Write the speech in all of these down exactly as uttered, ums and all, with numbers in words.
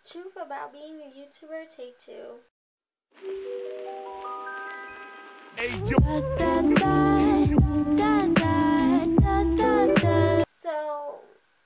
Truth about being a YouTuber, take two. Hey, yo. So,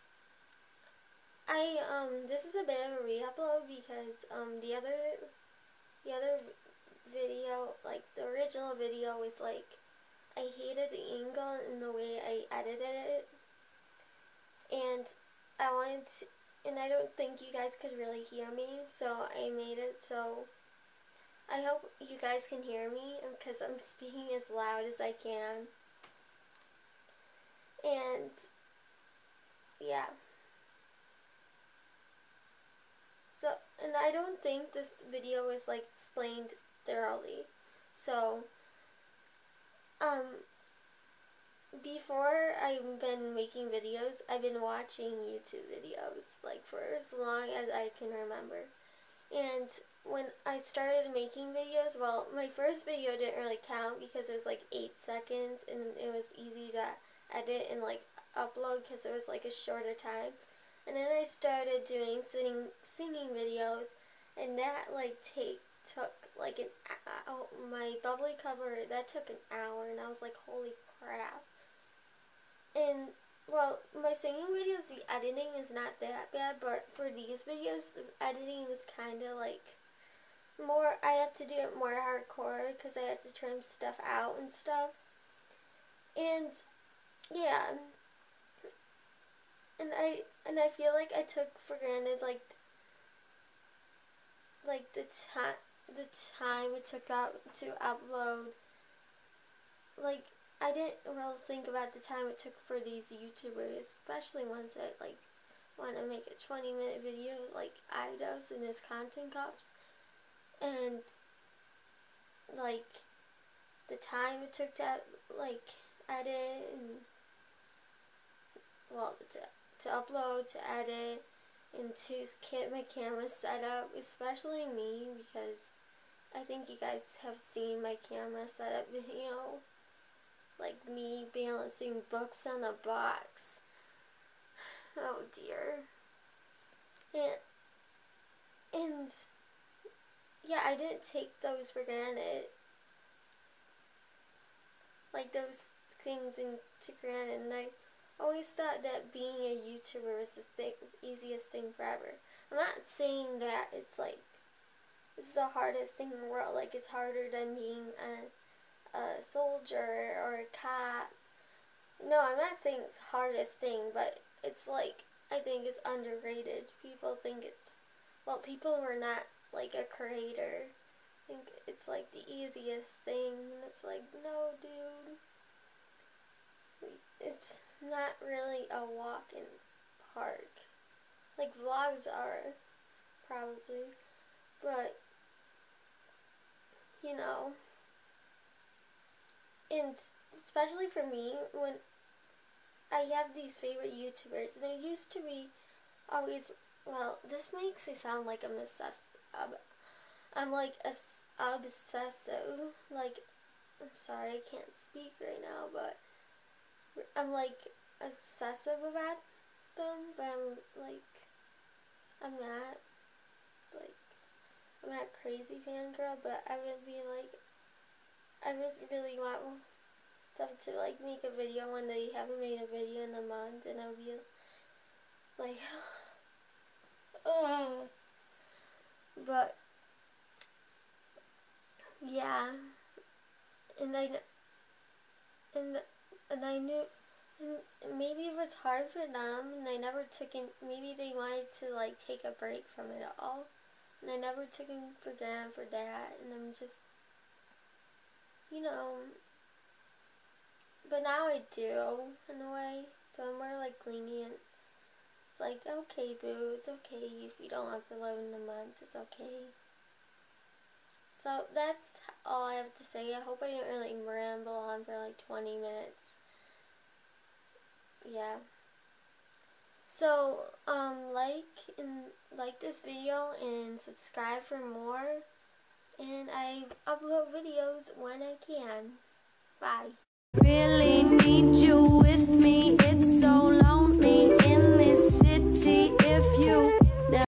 I, um, this is a bit of a re-upload because, um, the other, the other video, like, the original video was, like, I hated the angle and the way I edited it, and I wanted to, and I don't think you guys could really hear me, so I made it so I hope you guys can hear me because I'm speaking as loud as I can. And yeah. So, and I don't think this video is like explained thoroughly. So, um, before I've been making videos, I've been watching YouTube videos like for as long as I can remember. And when I started making videos, well, my first video didn't really count because it was like eight seconds and it was easy to edit and like upload because it was like a shorter time. And then I started doing singing, singing videos, and that like take took like an hour. My bubbly cover, that took an hour, and I was like, holy crap. And well, my singing videos, the editing is not that bad, but for these videos, the editing is kind of like more, I had to do it more hardcore because I had to trim stuff out and stuff. And yeah, and I and I feel like I took for granted like like the time the time it took out to upload. Like, I didn't really think about the time it took for these YouTubers, especially ones that like want to make a twenty minute video like Idos and his content cups, and like the time it took to like edit and well to, to upload, to edit, and to get my camera set up, especially me because I think you guys have seen my camera setup video. Like me balancing books on a box. Oh dear. And, and yeah, I didn't take those for granted. Like those things into granted. And I always thought that being a YouTuber was the thing, easiest thing forever. I'm not saying that it's like, this is the hardest thing in the world. Like it's harder than being a a soldier or a cop. No, I'm not saying it's the hardest thing, but it's like, I think it's underrated. People think it's, well, people who are not like a creator think it's like the easiest thing, and it's like, no dude, it's not really a walk in the park. Like vlogs are, probably, but you know. And especially for me, when I have these favorite YouTubers, and they used to be always, well, this makes me sound like I'm obsessed. I'm like obsessive. Like, I'm sorry, I can't speak right now, but I'm like obsessive about them, but I'm like, I'm not, like, I'm not crazy fangirl, but I would be like, I just really want them to like make a video when they haven't made a video in a month, and I'll be like, oh. But yeah, and I and and I knew, and maybe it was hard for them, and I never took in. Maybe they wanted to like take a break from it all, and I never took it for granted for that, and I'm just. You know, but now I do, in a way, so I'm more, like, lenient. It's like, okay, boo, it's okay if you don't upload in a month, it's okay. So, that's all I have to say. I hope I didn't really ramble on for, like, twenty minutes. Yeah. So, um, like, and like this video, and subscribe for more. And I upload videos when I can. Bye. Really need you with me.